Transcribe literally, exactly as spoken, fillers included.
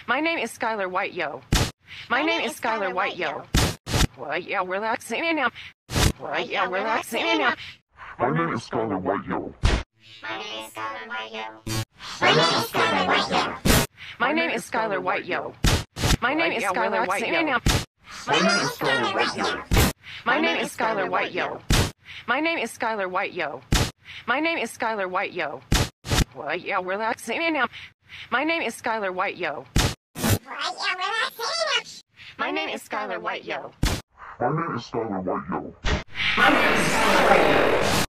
My name is Skyler White, yo. My name is Skyler White, yo. Well, yeah, relaxing it now. Well, yeah, relaxing it now. My name is Skyler White, yo. My name is Skyler White, yo. My name is Skyler White, yo. My name is Skyler White, yo. My name is Skyler White, yo. My name is Skyler White, yo. My name is Skyler White, yo. My name is Skyler White, yo. My name is Skyler White, yo. Well, yeah, relaxing it now. My name is Skyler White, yo. My name is Skyler White, yo. My name is Skyler White, yo. My name is Skyler White, yo.